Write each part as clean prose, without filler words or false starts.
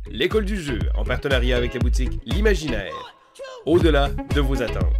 l'école du jeu, en partenariat avec la boutique L'Imaginaire. Au-delà de vos attentes.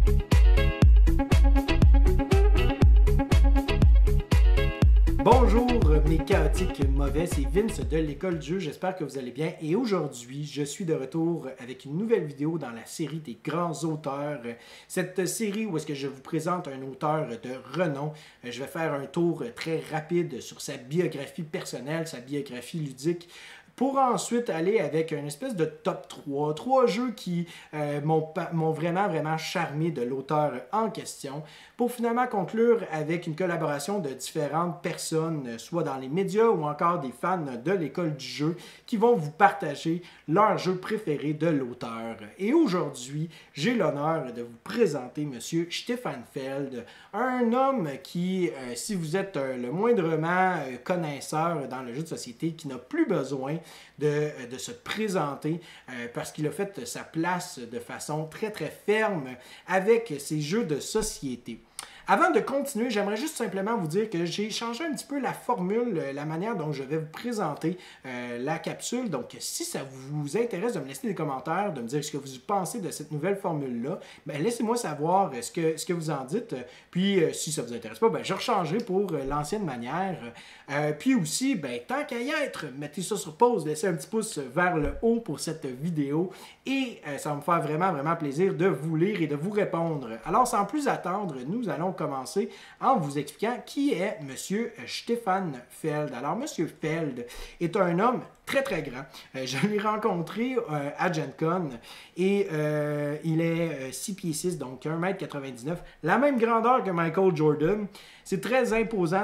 Bonjour mes chaotiques mauvais, c'est Vince de l'école du jeu, j'espère que vous allez bien et aujourd'hui je suis de retour avec une nouvelle vidéo dans la série des grands auteurs. Cette série où est-ce que je vous présente un auteur de renom, je vais faire un tour très rapide sur sa biographie personnelle, sa biographie ludique, pour ensuite aller avec une espèce de top 3. Trois jeux qui m'ont vraiment charmé de l'auteur en question, pour finalement conclure avec une collaboration de différentes personnes, soit dans les médias ou encore des fans de l'école du jeu, qui vont vous partager leur jeu préféré de l'auteur. Et aujourd'hui, j'ai l'honneur de vous présenter M. Stefan Feld, un homme qui, si vous êtes le moindrement connaisseur dans le jeu de société, qui n'a plus besoin de se présenter parce qu'il a fait sa place de façon très ferme avec ses jeux de société. Avant de continuer, j'aimerais juste simplement vous dire que j'ai changé un petit peu la formule, la manière dont je vais vous présenter la capsule. Donc, si ça vous intéresse de me laisser des commentaires, de me dire ce que vous pensez de cette nouvelle formule-là, ben, laissez-moi savoir ce que vous en dites. Puis, si ça ne vous intéresse pas, ben, je rechangerai pour l'ancienne manière. Puis aussi, ben, tant qu'à y être, mettez ça sur pause, laissez un petit pouce vers le haut pour cette vidéo et ça va me faire vraiment plaisir de vous lire et de vous répondre. Alors, sans plus attendre, nous allons commencer en vous expliquant qui est M. Stefan Feld. Alors, M. Feld est un homme très grand. Je l'ai rencontré à Gen Con et il est 6 pieds 6, donc 1,99 m, la même grandeur que Michael Jordan. C'est très imposant,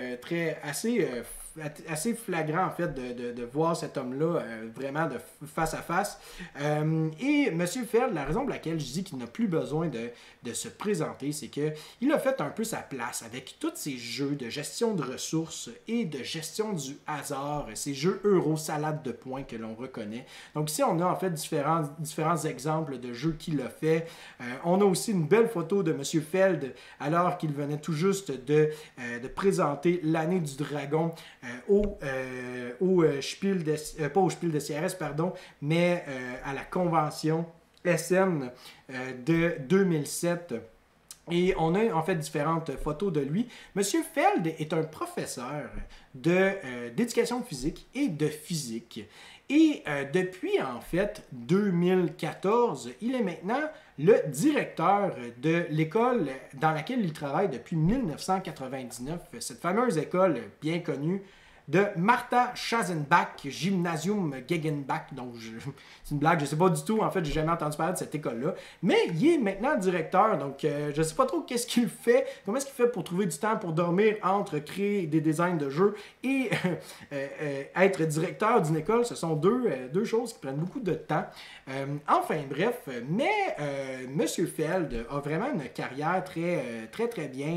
assez flagrant en fait de voir cet homme-là vraiment de face à face. Et M. Feld, la raison pour laquelle je dis qu'il n'a plus besoin de se présenter, c'est qu'il a fait un peu sa place avec tous ces jeux de gestion de ressources et de gestion du hasard, ces jeux euro salade de points que l'on reconnaît. Donc ici, on a en fait différents exemples de jeux qu'il a fait. On a aussi une belle photo de M. Feld alors qu'il venait tout juste de présenter l'année du dragon au Spiel pas au Spiel des CRS, pardon, mais à la convention SM de 2007. Et on a en fait différentes photos de lui. Monsieur Feld est un professeur d'éducation physique et de physique. Et depuis en fait 2014, il est maintenant le directeur de l'école dans laquelle il travaille depuis 1999. Cette fameuse école bien connue de Martha Schazenbach, Gymnasium Gegenbach. Donc, c'est une blague, je ne sais pas du tout. En fait, j'ai jamais entendu parler de cette école-là. Mais il est maintenant directeur. Donc, je ne sais pas trop qu'est-ce qu'il fait. Comment est-ce qu'il fait pour trouver du temps pour dormir entre créer des designs de jeux et être directeur d'une école. Ce sont deux choses qui prennent beaucoup de temps. Enfin, bref. Mais M. Feld a vraiment une carrière très bien,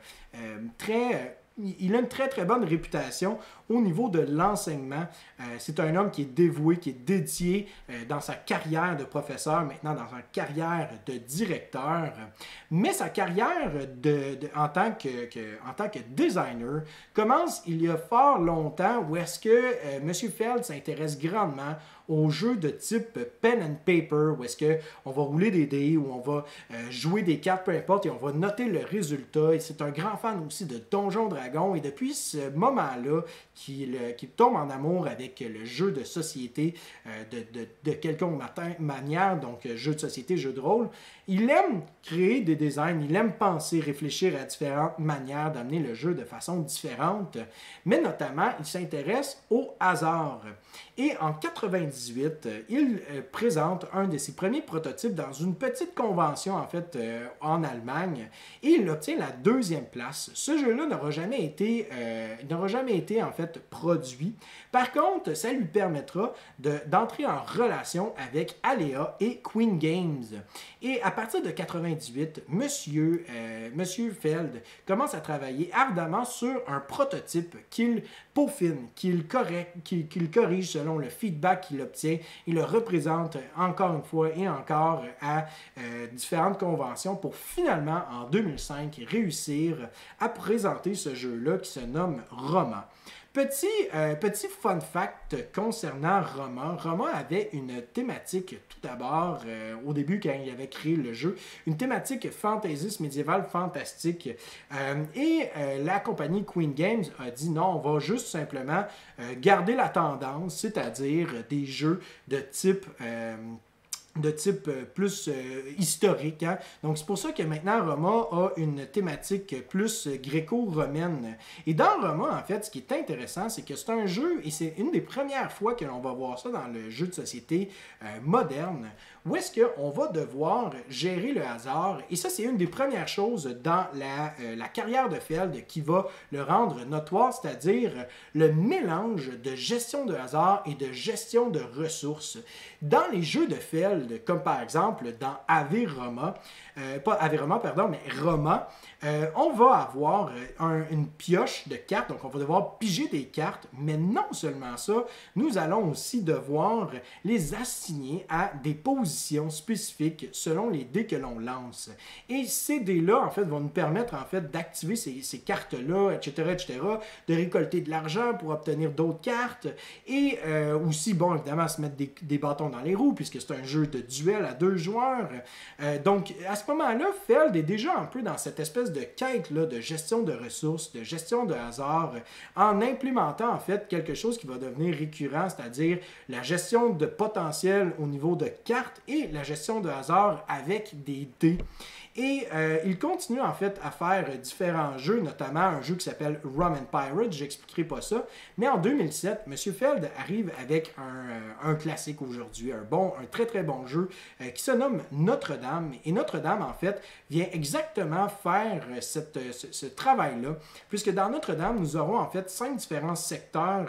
il a une très bonne réputation au niveau de l'enseignement. C'est un homme qui est dévoué, qui est dédié dans sa carrière de professeur, maintenant dans sa carrière de directeur. Mais sa carrière en tant que designer commence il y a fort longtemps où est-ce que M. Feld s'intéresse grandement aux jeux de type pen and paper, où est-ce qu'on va rouler des dés, où on va jouer des cartes, peu importe, et on va noter le résultat. Et c'est un grand fan aussi de Donjons Dragons. Et depuis ce moment-là, qu'il tombe en amour avec le jeu de société de quelconque manière, donc jeu de société, jeu de rôle, il aime créer des designs, il aime penser, réfléchir à différentes manières d'amener le jeu de façon différente, mais notamment, il s'intéresse au hasard. Et en 98, il présente un de ses premiers prototypes dans une petite convention en fait en Allemagne et il obtient la 2e place. Ce jeu-là n'aura jamais été en fait produit. Par contre, ça lui permettra d'entrer en relation avec Alea et Queen Games. Et à partir de 98, Monsieur Feld commence à travailler ardemment sur un prototype qu'il peaufine, qu'il corrige selon le feedback qu'il obtient. Il le représente encore une fois et encore à différentes conventions pour finalement, en 2005, réussir à présenter ce jeu-là qui se nomme Roman. Petit fun fact concernant Roma. Roma avait une thématique tout d'abord, au début quand il avait créé le jeu, une thématique fantaisiste médiévale fantastique. La compagnie Queen Games a dit non, on va juste simplement garder la tendance, c'est-à-dire des jeux de type plus historique. Hein? Donc, c'est pour ça que maintenant, Roma a une thématique plus gréco-romaine. Et dans Roma, en fait, ce qui est intéressant, c'est que c'est un jeu, et c'est une des premières fois que l'on va voir ça dans le jeu de société moderne, où est-ce qu'on va devoir gérer le hasard. Et ça, c'est une des premières choses dans la carrière de Feld qui va le rendre notoire, c'est-à-dire le mélange de gestion de hasard et de gestion de ressources. Dans les jeux de Feld, comme par exemple dans Ave Roma, pas Ave Roma, pardon, mais Roma, on va avoir une pioche de cartes, donc on va devoir piger des cartes, mais non seulement ça, nous allons aussi devoir les assigner à des positions spécifiques selon les dés que l'on lance. Et ces dés-là, en fait, vont nous permettre, en fait, d'activer ces cartes-là, etc., de récolter de l'argent pour obtenir d'autres cartes, et aussi, bon, évidemment, se mettre des bâtons dans les roues, puisque c'est un jeu de duel à 2 joueurs. Donc, à ce moment-là, Feld est déjà un peu dans cette espèce de quête-là de gestion de ressources, de gestion de hasard, en implémentant en fait quelque chose qui va devenir récurrent, c'est-à-dire la gestion de potentiel au niveau de cartes et la gestion de hasard avec des dés. Et il continue en fait à faire différents jeux, notamment un jeu qui s'appelle Rum and Pirates, j'expliquerai pas ça. Mais en 2007, M. Feld arrive avec un classique aujourd'hui, un très très bon jeu qui se nomme Notre-Dame. Et Notre-Dame en fait vient exactement faire ce travail-là, puisque dans Notre-Dame, nous aurons en fait 5 différents secteurs,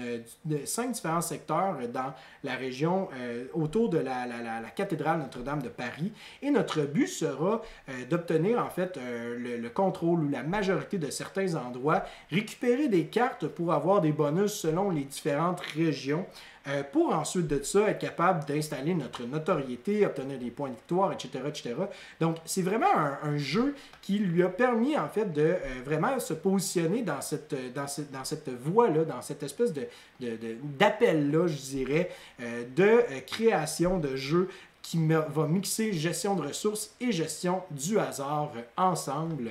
5 différents secteurs dans la région autour de la cathédrale Notre-Dame de Paris. Et notre but sera d'obtenir en fait le contrôle ou la majorité de certains endroits, récupérer des cartes pour avoir des bonus selon les différentes régions, pour ensuite de ça être capable d'installer notre notoriété, obtenir des points de victoire, etc. Donc, c'est vraiment un jeu qui lui a permis en fait de vraiment se positionner dans cette voie-là, dans cette espèce d'appel-là, je dirais, de création de jeux qui va mixer gestion de ressources et gestion du hasard ensemble.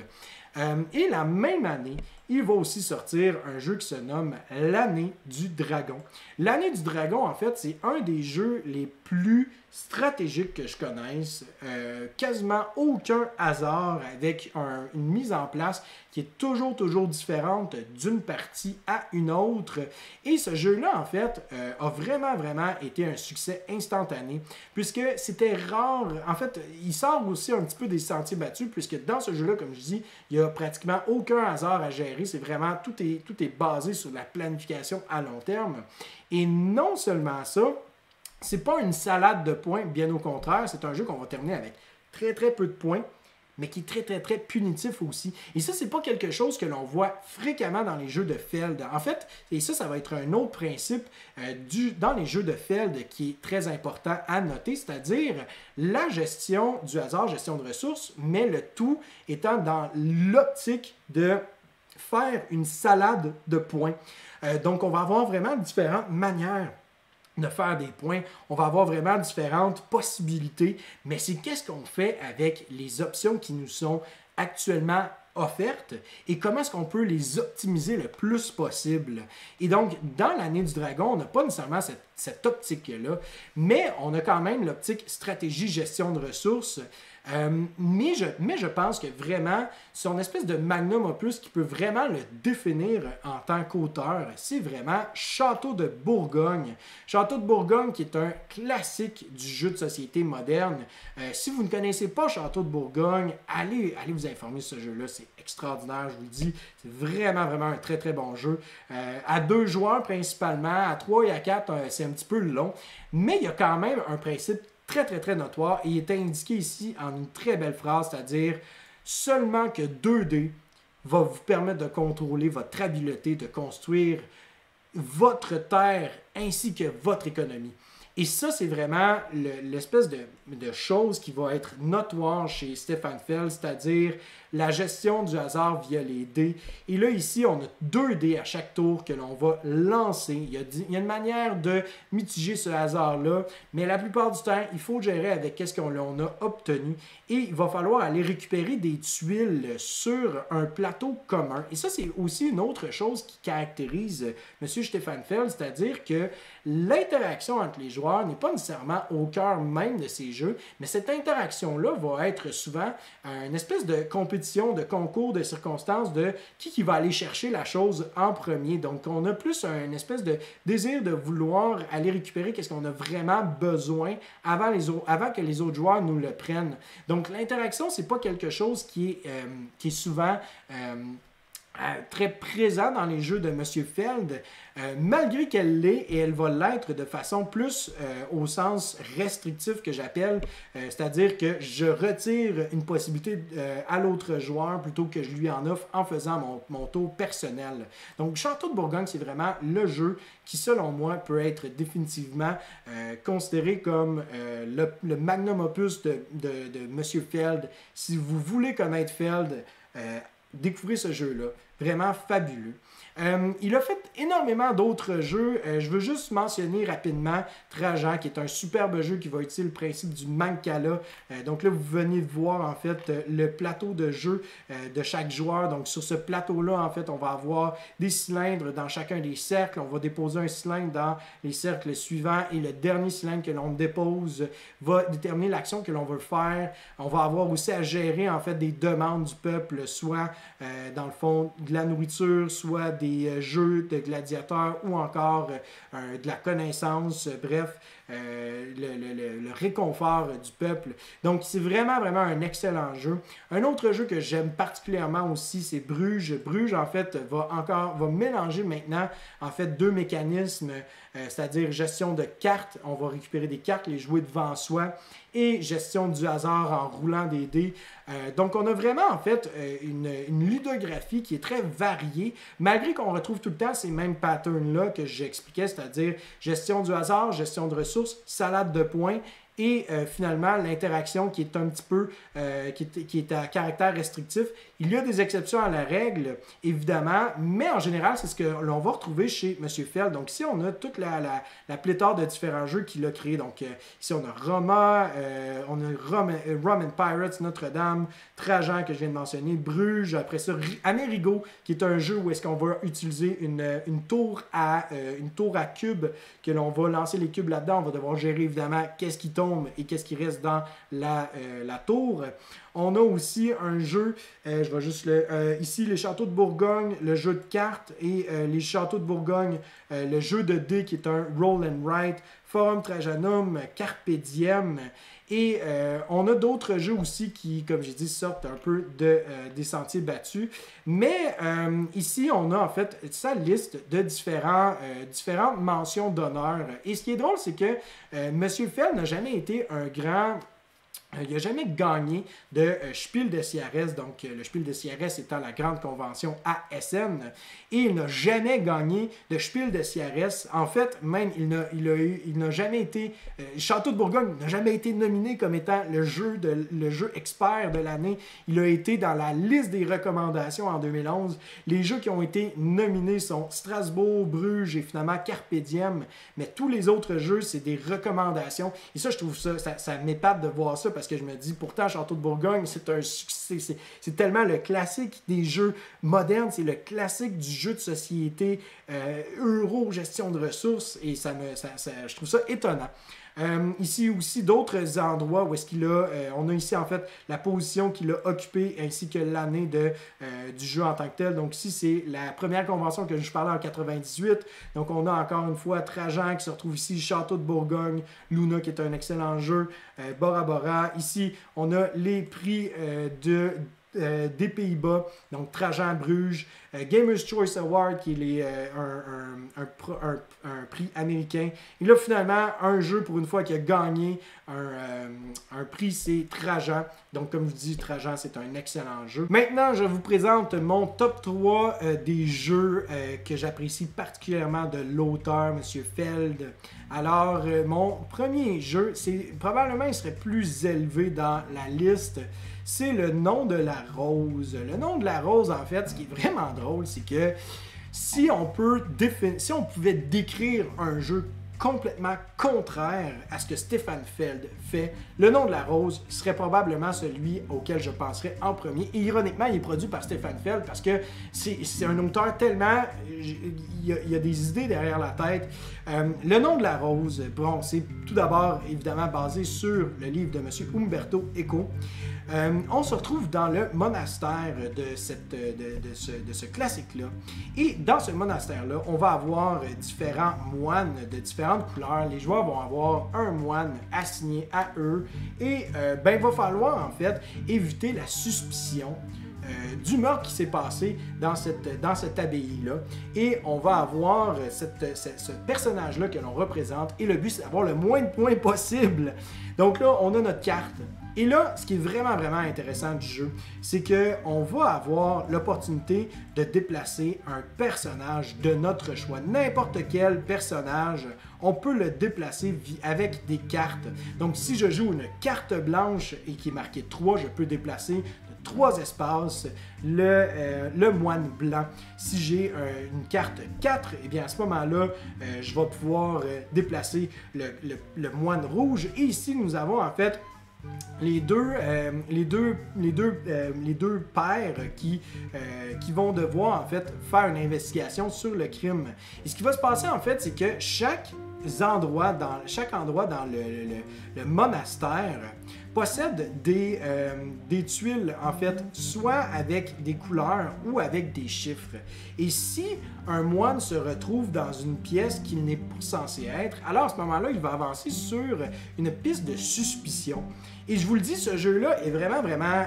Et la même année, il va aussi sortir un jeu qui se nomme l'Année du Dragon. L'Année du Dragon, en fait, c'est un des jeux les plus stratégiques que je connaisse. Quasiment aucun hasard avec une mise en place qui est toujours différente d'une partie à une autre. Et ce jeu-là, en fait, a vraiment été un succès instantané, puisque c'était rare. En fait, il sort aussi un petit peu des sentiers battus, puisque dans ce jeu-là, comme je dis, il n'y a pratiquement aucun hasard à gérer. C'est vraiment, tout est basé sur la planification à long terme. Et non seulement ça, c'est pas une salade de points, bien au contraire, c'est un jeu qu'on va terminer avec très peu de points, mais qui est très punitif aussi. Et ça, c'est pas quelque chose que l'on voit fréquemment dans les jeux de Feld. En fait, et ça va être un autre principe dans les jeux de Feld qui est très important à noter, c'est-à-dire la gestion du hasard, gestion de ressources, mais le tout étant dans l'optique de faire une salade de points. Donc, on va avoir vraiment différentes manières de faire des points. On va avoir vraiment différentes possibilités, mais c'est qu'est-ce qu'on fait avec les options qui nous sont actuellement offertes et comment est-ce qu'on peut les optimiser le plus possible. Et donc, dans l'Année du Dragon, on n'a pas nécessairement cette optique-là, mais on a quand même l'optique stratégie, gestion de ressources. Mais je pense que vraiment, son espèce de magnum opus qui peut vraiment le définir en tant qu'auteur, c'est vraiment Château de Bourgogne. Château de Bourgogne qui est un classique du jeu de société moderne. Si vous ne connaissez pas Château de Bourgogne, allez vous informer de ce jeu-là, c'est extraordinaire, je vous le dis. C'est vraiment un très bon jeu. À 2 joueurs principalement, à 3 et à 4, c'est un petit peu long, mais il y a quand même un principe très notoire et il est indiqué ici en une très belle phrase, c'est-à-dire seulement que 2 dés va vous permettre de contrôler votre habileté, de construire votre terre ainsi que votre économie. Et ça, c'est vraiment l'espèce de chose qui va être notoire chez Stefan Feld, c'est-à-dire la gestion du hasard via les dés. Et là, ici, on a 2 dés à chaque tour que l'on va lancer. Il y a une manière de mitiger ce hasard-là, mais la plupart du temps, il faut gérer avec ce qu'on a obtenu. Et il va falloir aller récupérer des tuiles sur un plateau commun. Et ça, c'est aussi une autre chose qui caractérise M. Stefan Feld, c'est-à-dire que l'interaction entre les joueurs n'est pas nécessairement au cœur même de ces jeux, mais cette interaction-là va être souvent une espèce de compétition, de concours de circonstances de qui va aller chercher la chose en premier. Donc, on a plus une espèce de désir de vouloir aller récupérer qu'est-ce qu'on a vraiment besoin avant que les autres joueurs nous le prennent. Donc, l'interaction, c'est pas quelque chose qui est souvent très présent dans les jeux de M. Feld, malgré qu'elle l'est, et elle va l'être de façon plus au sens restrictif que j'appelle, c'est-à-dire que je retire une possibilité à l'autre joueur plutôt que je lui en offre en faisant mon tour personnel. Donc, Château de Bourgogne, c'est vraiment le jeu qui, selon moi, peut être définitivement considéré comme le magnum opus de M. Feld. Si vous voulez connaître Feld, découvrez ce jeu-là. Vraiment fabuleux. Il a fait énormément d'autres jeux. Je veux juste mentionner rapidement Trajan, qui est un superbe jeu qui va utiliser le principe du Mancala. Donc là, vous venez de voir en fait le plateau de jeu de chaque joueur. Donc sur ce plateau-là, en fait, on va avoir des cylindres dans chacun des cercles. On va déposer un cylindre dans les cercles suivants et le dernier cylindre que l'on dépose va déterminer l'action que l'on veut faire. On va avoir aussi à gérer en fait des demandes du peuple, soit dans le fond de la nourriture, soit des jeux de gladiateurs ou encore de la connaissance, bref, le réconfort du peuple. Donc, c'est vraiment, vraiment un excellent jeu. Un autre jeu que j'aime particulièrement aussi, c'est Bruges. Bruges, en fait, va mélanger maintenant, en fait, 2 mécanismes, c'est-à-dire gestion de cartes. On va récupérer des cartes, les jouer devant soi, et gestion du hasard en roulant des dés. Donc, on a vraiment, en fait, une ludographie qui est très variée, malgré qu'on retrouve tout le temps ces mêmes patterns-là que j'expliquais, c'est-à-dire gestion du hasard, gestion de ressources, salade de points, et finalement l'interaction qui est un petit peu qui est à caractère restrictif. Il y a des exceptions à la règle, évidemment, mais en général, c'est ce que l'on va retrouver chez M. Feld. Donc ici, on a toute la pléthore de différents jeux qu'il a créés. Donc ici, on a Roma, on a Rum and Pirates, Notre-Dame, Trajan, que je viens de mentionner, Bruges, après ça, Amerigo, qui est un jeu où est-ce qu'on va utiliser une tour à cubes, que l'on va lancer les cubes là-dedans. On va devoir gérer, évidemment, qu'est-ce qui tombe et qu'est-ce qui reste dans la tour. On a aussi un jeu, je vais juste ici, les Châteaux de Bourgogne, le jeu de cartes et les Châteaux de Bourgogne, le jeu de dés qui est un Roll and Write, Forum Trajanum, Carpe Diem. Et on a d'autres jeux aussi qui, comme j'ai dit, sortent un peu des sentiers battus. Mais ici, on a en fait sa liste de différentes mentions d'honneur. Et ce qui est drôle, c'est que M. Feld n'a jamais été un grand... Il n'a jamais gagné de Spiel des Jahres, donc le Spiel des Jahres étant la grande convention à Essen, et il n'a jamais gagné de Spiel des Jahres. En fait, même, il n'a jamais été... Château de Bourgogne n'a jamais été nominé comme étant le jeu expert de l'année. Il a été dans la liste des recommandations en 2011. Les jeux qui ont été nominés sont Strasbourg, Bruges et finalement Carpe Diem, mais tous les autres jeux, c'est des recommandations. Et ça, je trouve ça m'épate de voir ça, parce que je me dis, pourtant, Château de Bourgogne, c'est un succès. C'est tellement le classique des jeux modernes, c'est le classique du jeu de société, euro, gestion de ressources, et je trouve ça étonnant. Ici aussi d'autres endroits où est-ce qu'il a, on a ici en fait la position qu'il a occupée ainsi que l'année du jeu en tant que tel. Donc ici c'est la première convention que je parlais en 98. Donc on a encore une fois Trajan qui se retrouve ici, Château de Bourgogne, Luna qui est un excellent jeu, Bora Bora. Ici on a les prix des Pays-Bas, donc Trajan Bruges, Gamers Choice Award qui est un prix américain. Et là finalement un jeu pour une fois qui a gagné un prix, c'est Trajan. Donc comme je vous dis, Trajan c'est un excellent jeu. Maintenant je vous présente mon top 3 des jeux que j'apprécie particulièrement de l'auteur, M. Feld. Alors mon premier jeu, probablement il serait plus élevé dans la liste. C'est Le Nom de la Rose. Le Nom de la Rose, en fait, ce qui est vraiment drôle, c'est que si on pouvait décrire un jeu complètement contraire à ce que Stefan Feld fait, Le Nom de la Rose serait probablement celui auquel je penserais en premier. Et ironiquement, il est produit par Stefan Feld parce que c'est un auteur tellement... Il y a des idées derrière la tête. Le Nom de la Rose, bon, c'est tout d'abord évidemment basé sur le livre de M. Umberto Eco. On se retrouve dans le monastère de ce classique-là. Et dans ce monastère-là, on va avoir différents moines de différentes couleurs. Les joueurs vont avoir un moine assigné à eux. Et il va falloir en fait éviter la suspicion du meurtre qui s'est passé dans cette abbaye-là. Et on va avoir ce personnage-là que l'on représente. Et le but, c'est d'avoir le moins de points possible. Donc là, on a notre carte. Et là, ce qui est vraiment, vraiment intéressant du jeu, c'est qu'on va avoir l'opportunité de déplacer un personnage de notre choix. N'importe quel personnage, on peut le déplacer avec des cartes. Donc, si je joue une carte blanche et qui est marquée 3, je peux déplacer de 3 espaces le moine blanc. Si j'ai une carte 4, et bien à ce moment-là, je vais pouvoir déplacer le moine rouge. Et ici, nous avons en fait les deux pairs qui vont devoir en fait faire une investigation sur le crime. Et ce qui va se passer en fait, c'est que chaque endroit dans le monastère possède des tuiles en fait, soit avec des couleurs ou avec des chiffres. Et si un moine se retrouve dans une pièce qu'il n'est pas censé être, alors à ce moment-là, il va avancer sur une piste de suspicion. Et je vous le dis, ce jeu-là est vraiment, vraiment...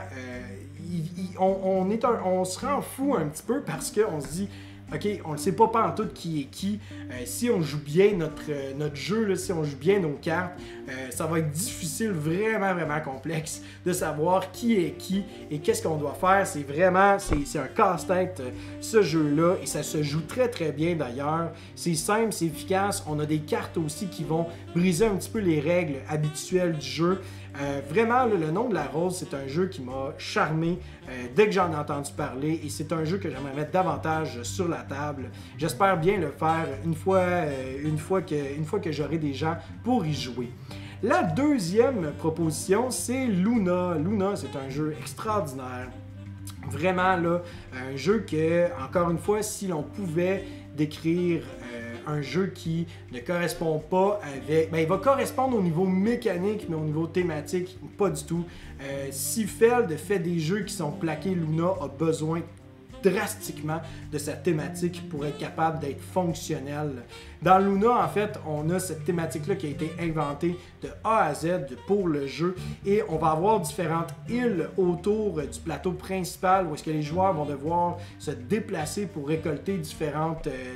on se rend fou un petit peu parce qu'on se dit... OK, on ne sait pas pantoute qui est qui. Si on joue bien notre jeu, là, si on joue bien nos cartes, ça va être difficile, vraiment, vraiment complexe de savoir qui est qui et qu'est-ce qu'on doit faire. C'est vraiment, c'est un casse-tête ce jeu-là et ça se joue très, très bien d'ailleurs. C'est simple, c'est efficace. On a des cartes aussi qui vont briser un petit peu les règles habituelles du jeu. Vraiment, là, Le Nom de la Rose, c'est un jeu qui m'a charmé dès que j'en ai entendu parler et c'est un jeu que j'aimerais mettre davantage sur la table. J'espère bien le faire une fois que j'aurai des gens pour y jouer. La deuxième proposition, c'est Luna. Luna, c'est un jeu extraordinaire. Vraiment, là, un jeu que, encore une fois, si l'on pouvait décrire un jeu qui ne correspond pas avec... il va correspondre au niveau mécanique, mais au niveau thématique, pas du tout. Si Feld fait des jeux qui sont plaqués, Luna a besoin drastiquement de sa thématique pour être capable d'être fonctionnel. Dans Luna, en fait, on a cette thématique-là qui a été inventée de A à Z pour le jeu et on va avoir différentes îles autour du plateau principal où est-ce que les joueurs vont devoir se déplacer pour récolter différents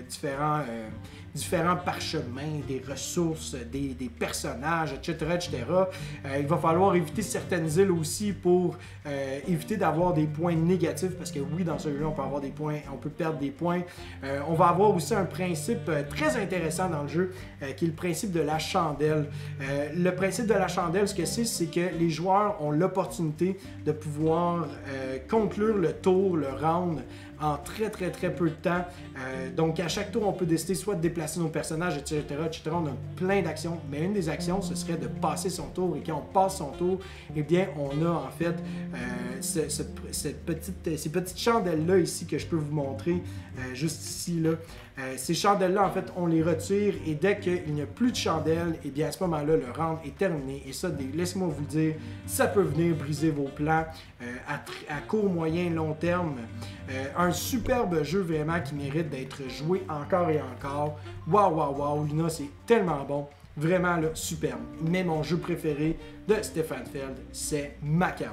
parchemins, des ressources, des personnages, etc. Il va falloir éviter certaines îles aussi pour éviter d'avoir des points négatifs parce que oui, dans ce jeu-là, on peut avoir des points, on peut perdre des points. On va avoir aussi un principe très intéressant dans le jeu qui est le principe de la chandelle. Le principe de la chandelle, ce que c'est que les joueurs ont l'opportunité de pouvoir conclure le tour, le round, en très peu de temps. Donc à chaque tour, on peut décider soit de déplacer nos personnages, etc. On a plein d'actions, mais une des actions, ce serait de passer son tour. Et quand on passe son tour, eh bien, on a en fait ces petites chandelles-là ici que je peux vous montrer, juste ici, là. Ces chandelles-là, en fait, on les retire et dès qu'il n'y a plus de chandelles, eh bien, à ce moment-là, le round est terminé. Et ça, laissez-moi vous le dire, ça peut venir briser vos plans à court, moyen, long terme. Un superbe jeu vraiment qui mérite d'être joué encore et encore. Waouh, Luna, c'est tellement bon. Vraiment, là, superbe. Mais mon jeu préféré de Stefan Feld, c'est Macao.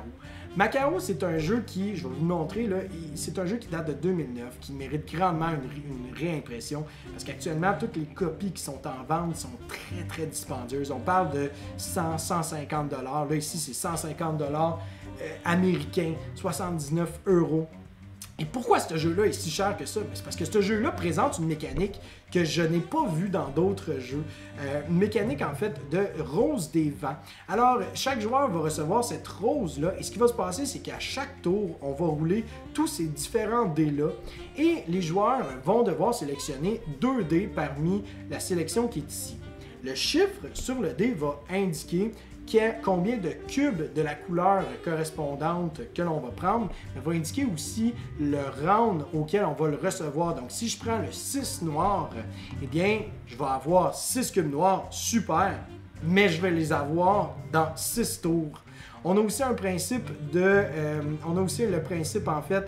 Macao, c'est un jeu qui, je vais vous montrer, c'est un jeu qui date de 2009, qui mérite grandement une réimpression, parce qu'actuellement, toutes les copies qui sont en vente sont très, très dispendieuses. On parle de 100, 150 $. Là, ici, c'est 150 $ américains, 79 €. Et pourquoi ce jeu-là est si cher que ça? C'est parce que ce jeu-là présente une mécanique que je n'ai pas vue dans d'autres jeux. Une mécanique, en fait, de rose des vents. Alors, chaque joueur va recevoir cette rose-là, et ce qui va se passer, c'est qu'à chaque tour, on va rouler tous ces différents dés-là, et les joueurs vont devoir sélectionner 2 dés parmi la sélection qui est ici. Le chiffre sur le dé va indiquer combien de cubes de la couleur correspondante que l'on va prendre, mais va indiquer aussi le round auquel on va le recevoir. Donc, si je prends le 6 noir, eh bien, je vais avoir 6 cubes noirs, super, mais je vais les avoir dans 6 tours. On a aussi un principe le principe en fait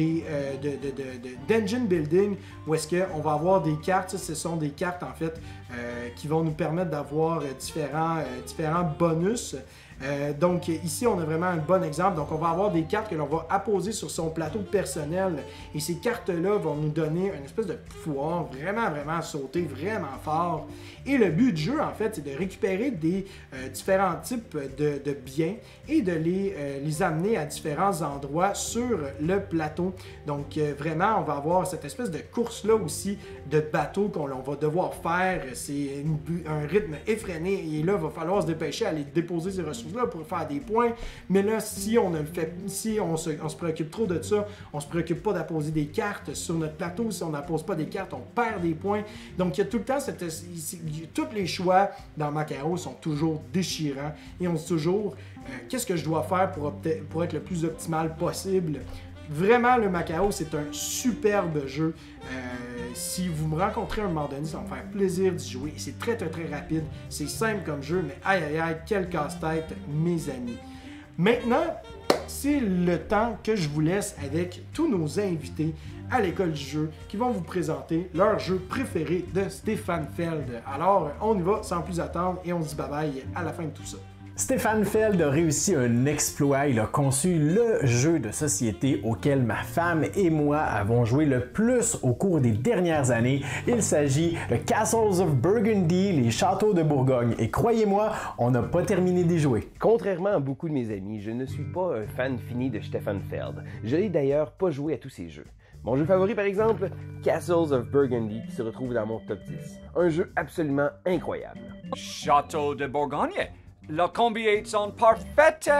d'engine building, où est-ce qu'on va avoir des cartes. Ce sont des cartes en fait qui vont nous permettre d'avoir différents bonus. Donc ici, on a vraiment un bon exemple. Donc on va avoir des cartes que l'on va apposer sur son plateau personnel, et ces cartes-là vont nous donner une espèce de pouvoir vraiment, vraiment sauter vraiment fort. Et le but du jeu, en fait, c'est de récupérer des différents types de biens et de les amener à différents endroits sur le plateau. Donc vraiment, on va avoir cette espèce de course-là aussi de bateau qu'on va devoir faire. C'est un rythme effréné, et là, il va falloir se dépêcher à aller déposer ces ressources-là pour faire des points. Mais là, si on se préoccupe trop de ça, on se préoccupe pas d'apposer des cartes sur notre plateau. Si on n'appose pas des cartes, on perd des points. Donc il y a tout le temps tous les choix dans Macao sont toujours déchirants, et on se dit toujours qu'est-ce que je dois faire pour être le plus optimal possible. Vraiment, le Macao, c'est un superbe jeu. Si vous me rencontrez à un moment donné, ça va me faire plaisir d'y jouer. C'est très, très, très rapide. C'est simple comme jeu, mais aïe, aïe, aïe, quel casse-tête, mes amis. Maintenant, c'est le temps que je vous laisse avec tous nos invités à l'école du jeu qui vont vous présenter leur jeu préféré de Stefan Feld. Alors, on y va sans plus attendre, et on se dit bye-bye à la fin de tout ça. Stefan Feld a réussi un exploit. Il a conçu le jeu de société auquel ma femme et moi avons joué le plus au cours des dernières années. Il s'agit de Castles of Burgundy, les châteaux de Bourgogne. Et croyez-moi, on n'a pas terminé d'y jouer. Contrairement à beaucoup de mes amis, je ne suis pas un fan fini de Stefan Feld. Je n'ai d'ailleurs pas joué à tous ses jeux. Mon jeu favori, par exemple, Castles of Burgundy, qui se retrouve dans mon top 10. Un jeu absolument incroyable. Château de Bourgogne, la combinaison parfaite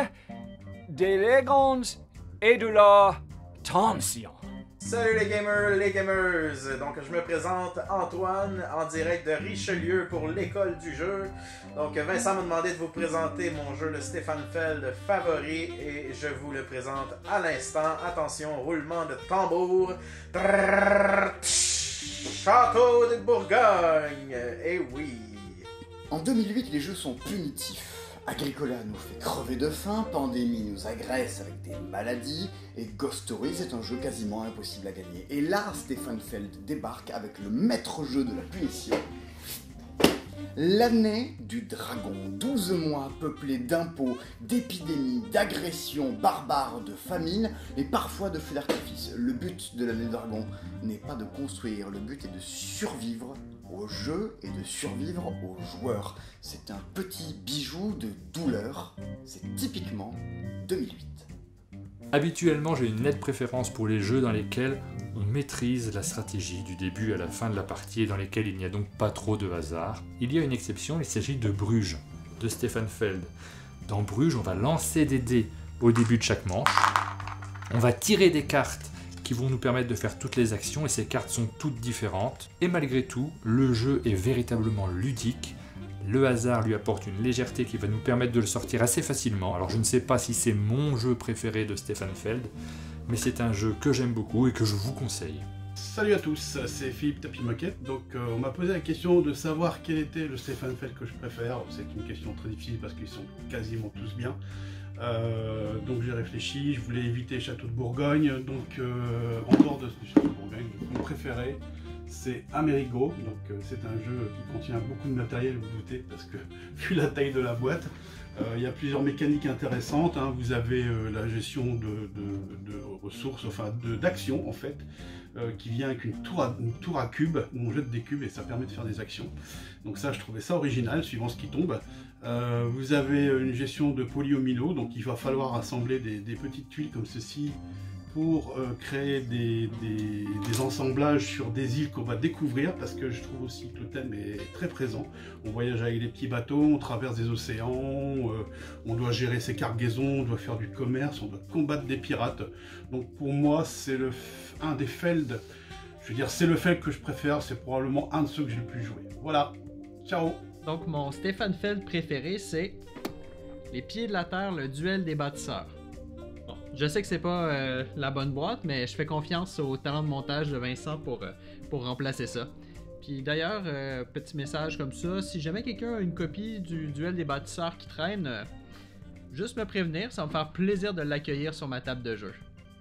d'élégance et de la tension. Salut les gamers! Donc je me présente Antoine, en direct de Richelieu pour l'école du jeu. Donc Vincent m'a demandé de vous présenter mon jeu, le Stefan Feld favori, et je vous le présente à l'instant. Attention, roulement de tambour. Château de Bourgogne! Eh oui! En 2008, les jeux sont punitifs. Agricola nous fait crever de faim, Pandémie nous agresse avec des maladies, et Ghost Story c'est un jeu quasiment impossible à gagner. Et là, Stefan Feld débarque avec le maître jeu de la punition. L'année du dragon, 12 mois peuplés d'impôts, d'épidémies, d'agressions barbares, de famine et parfois de feux d'artifice. Le but de l'année du dragon n'est pas de construire, le but est de survivre au jeu et de survivre aux joueurs. C'est un petit bijou de douleur, c'est typiquement 2008. Habituellement, j'ai une nette préférence pour les jeux dans lesquels on maîtrise la stratégie du début à la fin de la partie et dans lesquels il n'y a donc pas trop de hasard. Il y a une exception, il s'agit de Bruges, de Stefan Feld. Dans Bruges, on va lancer des dés au début de chaque manche, on va tirer des cartes qui vont nous permettre de faire toutes les actions, et ces cartes sont toutes différentes. Et malgré tout, le jeu est véritablement ludique. Le hasard lui apporte une légèreté qui va nous permettre de le sortir assez facilement. Alors je ne sais pas si c'est mon jeu préféré de Stefan Feld, mais c'est un jeu que j'aime beaucoup et que je vous conseille. Salut à tous, c'est Philippe Tapis Moquette. Donc on m'a posé la question de savoir quel était le Stefan Feld que je préfère. C'est une question très difficile parce qu'ils sont quasiment tous bien. Donc j'ai réfléchi, je voulais éviter Château de Bourgogne, donc en dehors de Château de Bourgogne, mon préféré c'est Amerigo, donc c'est un jeu qui contient beaucoup de matériel, vous vous doutez, parce que vu la taille de la boîte, il y a plusieurs mécaniques intéressantes. Hein. Vous avez la gestion de ressources, enfin d'actions en fait, qui vient avec une tour à cubes, où on jette des cubes et ça permet de faire des actions. Donc ça, je trouvais ça original, suivant ce qui tombe. Vous avez une gestion de polyomino, donc il va falloir assembler des petites tuiles comme ceci pour créer des ensemblages sur des îles qu'on va découvrir, parce que je trouve aussi que le thème est très présent. On voyage avec des petits bateaux, on traverse des océans, on doit gérer ses cargaisons, on doit faire du commerce, on doit combattre des pirates. Donc pour moi, c'est un des Feld, je veux dire, c'est le Feld que je préfère, c'est probablement un de ceux que j'ai le plus joué. Voilà, ciao. Donc mon Stefan Feld préféré, c'est Les Pieds de la Terre, le duel des bâtisseurs. Bon, je sais que c'est pas la bonne boîte, mais je fais confiance au talent de montage de Vincent pour remplacer ça. Puis d'ailleurs, petit message comme ça, si jamais quelqu'un a une copie du duel des bâtisseurs qui traîne, juste me prévenir, ça va me faire plaisir de l'accueillir sur ma table de jeu.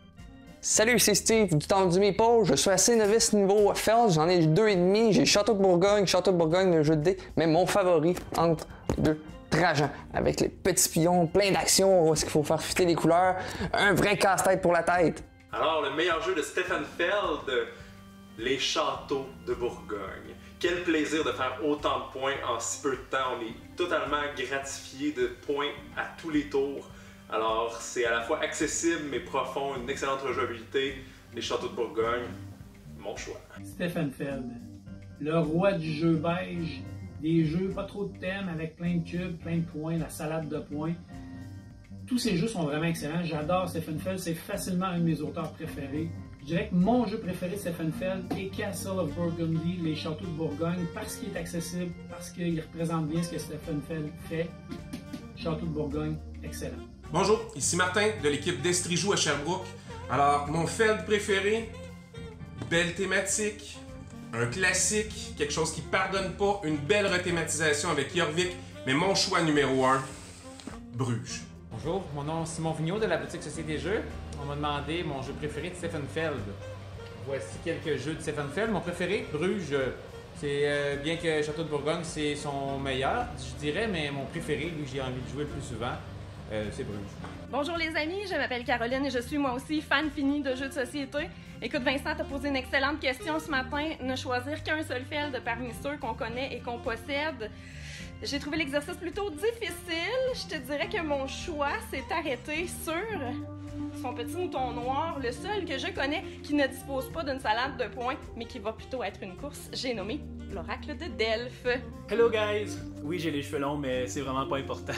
Salut, c'est Steve du Temple du Maple. Je suis assez novice niveau Feld, j'en ai 2,5. J'ai Château de Bourgogne, le jeu de dés, mais mon favori entre les deux, Trajan, avec les petits pions, plein d'actions, où est-ce qu'il faut faire fitter les couleurs, un vrai casse-tête pour la tête. Alors, le meilleur jeu de Stefan Feld, les Châteaux de Bourgogne. Quel plaisir de faire autant de points en si peu de temps. On est totalement gratifié de points à tous les tours. Alors, c'est à la fois accessible mais profond, une excellente rejouabilité. Les Châteaux de Bourgogne, mon choix. Stefan Feld, le roi du jeu beige, des jeux pas trop de thèmes avec plein de cubes, plein de points, la salade de points. Tous ces jeux sont vraiment excellents. J'adore Stefan Feld, c'est facilement un de mes auteurs préférés. Je dirais que mon jeu préféré de Stefan Feld est Castle of Burgundy, les Châteaux de Bourgogne, parce qu'il est accessible, parce qu'il représente bien ce que Stefan Feld fait. Château de Bourgogne, excellent. Bonjour, ici Martin de l'équipe d'Estrijou à Sherbrooke. Alors, mon Feld préféré, belle thématique, un classique, quelque chose qui pardonne pas, une belle rethématisation avec Jorvik, mais mon choix numéro 1, Bruges. Bonjour, mon nom est Simon Vigneault de la boutique Société Jeux. On m'a demandé mon jeu préféré de Stefan Feld. Voici quelques jeux de Stefan Feld. Mon préféré, Bruges. C'est bien que Château de Bourgogne, c'est son meilleur, je dirais, mais mon préféré, lui que j'ai envie de jouer le plus souvent, c'est Bruges. Bonjour les amis, je m'appelle Caroline et je suis moi aussi fan fini de jeux de société. Écoute Vincent, t'as posé une excellente question ce matin. Ne choisir qu'un seul Feld parmi ceux qu'on connaît et qu'on possède. J'ai trouvé l'exercice plutôt difficile. Je te dirais que mon choix s'est arrêté sur son petit mouton noir, le seul que je connais qui ne dispose pas d'une salade de points, mais qui va plutôt être une course. J'ai nommé l'oracle de Delphes. Hello guys! Oui, j'ai les cheveux longs, mais c'est vraiment pas important.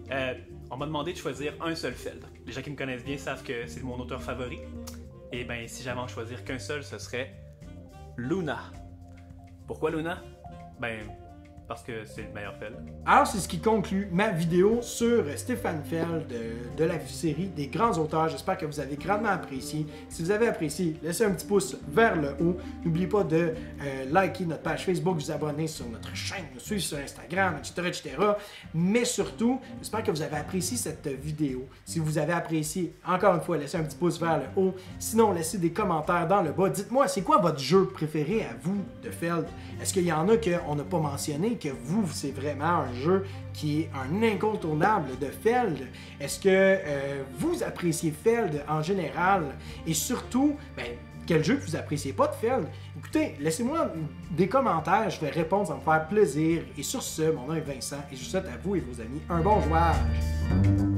On m'a demandé de choisir un seul Feld. Les gens qui me connaissent bien savent que c'est mon auteur favori. Et ben, si j'avais à en choisir qu'un seul, ce serait Luna. Pourquoi Luna? Ben, parce que c'est le meilleur Feld. Alors, c'est ce qui conclut ma vidéo sur Stefan Feld de la série des grands auteurs. J'espère que vous avez grandement apprécié. Si vous avez apprécié, laissez un petit pouce vers le haut. N'oubliez pas de liker notre page Facebook, vous abonner sur notre chaîne, nous suivre sur Instagram, etc. Mais surtout, j'espère que vous avez apprécié cette vidéo. Si vous avez apprécié, encore une fois, laissez un petit pouce vers le haut. Sinon, laissez des commentaires dans le bas. Dites-moi, c'est quoi votre jeu préféré à vous de Feld? Est-ce qu'il y en a qu'on n'a pas mentionné, que vous, c'est vraiment un jeu qui est un incontournable de Feld? Est-ce que vous appréciez Feld en général? Et surtout, ben, quel jeu que vous appréciez pas de Feld? Écoutez, laissez-moi des commentaires, je vais répondre, ça va me faire plaisir. Et sur ce, mon nom est Vincent et je vous souhaite à vous et vos amis un bon jouage.